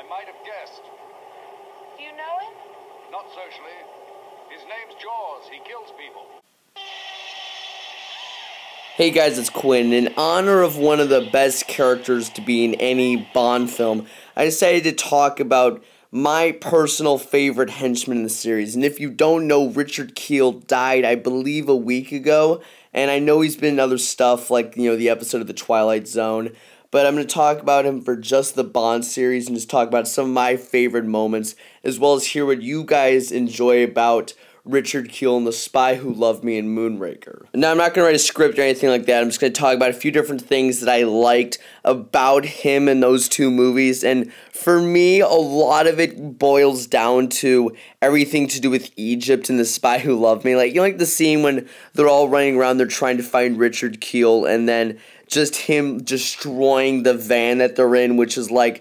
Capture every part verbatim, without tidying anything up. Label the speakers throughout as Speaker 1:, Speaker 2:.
Speaker 1: I might have guessed.
Speaker 2: Do you know him?
Speaker 1: Not socially. His name's Jaws. He kills people.
Speaker 3: Hey guys, it's Quinn. In honor of one of the best characters to be in any Bond film, I decided to talk about my personal favorite henchman in the series. And if you don't know, Richard Kiel died, I believe, a week ago. And I know he's been in other stuff, like, you know, the episode of The Twilight Zone. But I'm going to talk about him for just the Bond series and just talk about some of my favorite moments, as well as hear what you guys enjoy about Richard Kiel and The Spy Who Loved Me and Moonraker. Now, I'm not going to write a script or anything like that. I'm just going to talk about a few different things that I liked about him in those two movies. And for me, a lot of it boils down to everything to do with Egypt and The Spy Who Loved Me. Like, you know, like the scene when they're all running around, they're trying to find Richard Kiel, and then just him destroying the van that they're in, which is like,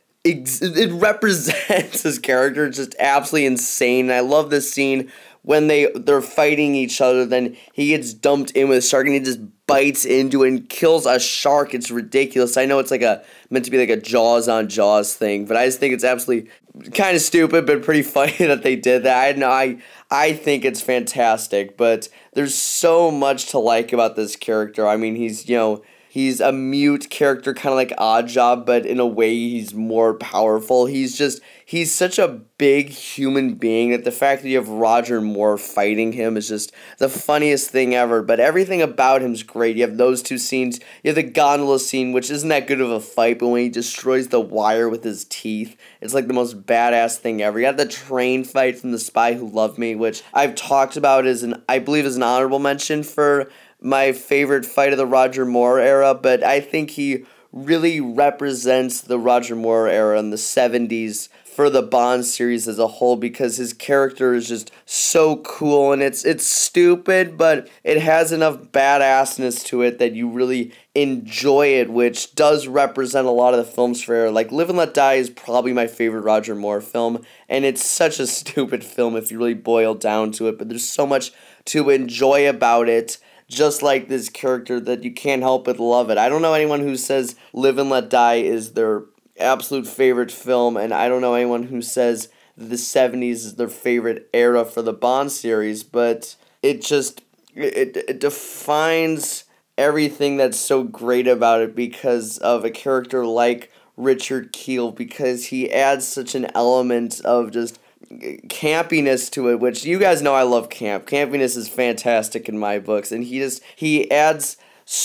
Speaker 3: it represents his character. It's just absolutely insane. And I love this scene when they, they're fighting each other, then he gets dumped in with a shark, and he just bites into it and kills a shark. It's ridiculous. I know it's like a meant to be like a Jaws on Jaws thing, but I just think it's absolutely kind of stupid, but pretty funny that they did that. I know I I think it's fantastic, but there's so much to like about this character. I mean, he's, you know, he's a mute character, kind of like Oddjob, but in a way he's more powerful. He's just, he's such a big human being that the fact that you have Roger Moore fighting him is just the funniest thing ever. But everything about him is great. You have those two scenes. You have the gondola scene, which isn't that good of a fight, but when he destroys the wire with his teeth, it's like the most badass thing ever. You have the train fight from The Spy Who Loved Me, which I've talked about as an, I believe is an honorable mention for my favorite fight of the Roger Moore era, but I think he really represents the Roger Moore era in the seventies for the Bond series as a whole, because his character is just so cool, and it's it's stupid, but it has enough badassness to it that you really enjoy it, which does represent a lot of the films for era. Like Live and Let Die is probably my favorite Roger Moore film, and it's such a stupid film if you really boil down to it, but there's so much to enjoy about it. Just like this character that you can't help but love it. I don't know anyone who says Live and Let Die is their absolute favorite film, and I don't know anyone who says the seventies is their favorite era for the Bond series, but it just, it, it defines everything that's so great about it because of a character like Richard Kiel, because he adds such an element of just campiness to it, which you guys know I love camp. Campiness is fantastic in my books, and he just, he adds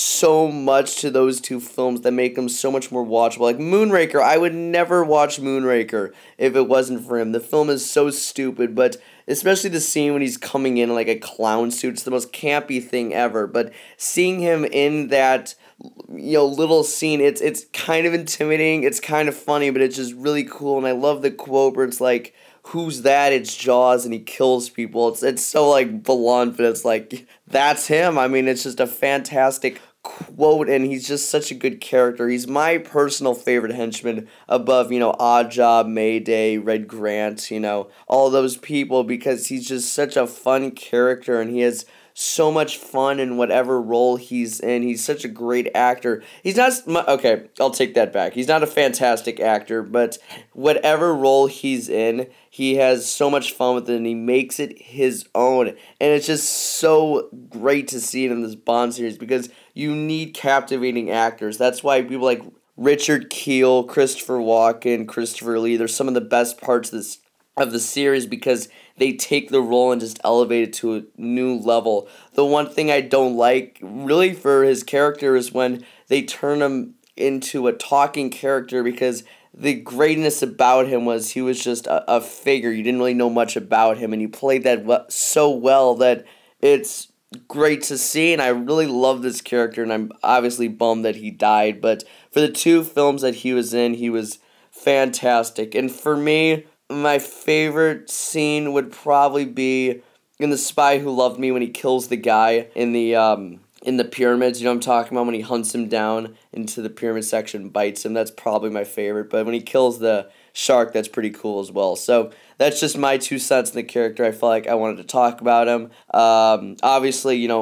Speaker 3: so much to those two films that make them so much more watchable. Like Moonraker, I would never watch Moonraker if it wasn't for him. The film is so stupid, but especially the scene when he's coming in like a clown suit, it's the most campy thing ever. But seeing him in that, you know, little scene, it's it's kind of intimidating, it's kind of funny, but it's just really cool. And I love the quote where it's like, "Who's that? It's Jaws," and he kills people. It's it's so like blunt, but it's like, that's him. I mean, it's just a fantastic quote, and he's just such a good character. He's my personal favorite henchman above, you know, Oddjob, Mayday, Red Grant, you know, all those people, because he's just such a fun character, and he has so much fun in whatever role he's in. He's such a great actor. He's not, okay, I'll take that back. He's not a fantastic actor, but whatever role he's in, he has so much fun with it, and he makes it his own. And it's just so great to see it in this Bond series, because you need captivating actors. That's why people like Richard Kiel, Christopher Walken, Christopher Lee, they're some of the best parts of this of the series, because they take the role and just elevate it to a new level. The one thing I don't like, really, for his character is when they turn him into a talking character, because the greatness about him was he was just a, a figure. You didn't really know much about him, and he played that so well that it's great to see, and I really love this character, and I'm obviously bummed that he died, but for the two films that he was in, he was fantastic. And for me, my favorite scene would probably be in The Spy Who Loved Me, when he kills the guy in the um in the pyramids. You know what I'm talking about, when he hunts him down into the pyramid section and bites him. That's probably my favorite. But when he kills the shark, that's pretty cool as well. So that's just my two cents in the character. I felt like I wanted to talk about him. Um, obviously, you know,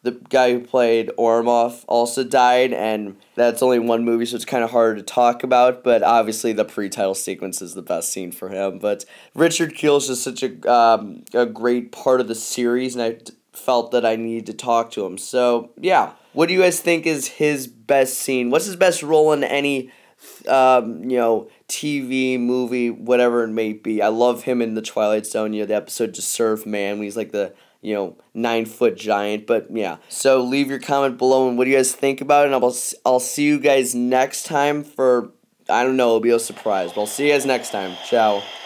Speaker 3: the guy who played Ormov also died, and that's only one movie, so it's kind of harder to talk about, but obviously the pre-title sequence is the best scene for him. But Richard Kiel's just such a, um, a great part of the series, and I felt that I needed to talk to him. So, yeah. What do you guys think is his best scene? What's his best role in any, um, you know, T V, movie, whatever it may be? I love him in The Twilight Zone, you know, the episode To Serve Man, when he's like the, you know, nine-foot giant. But, yeah. So, leave your comment below, and what do you guys think about it? And I'll, I'll see you guys next time for, I don't know, it'll be a surprise. But I'll see you guys next time. Ciao.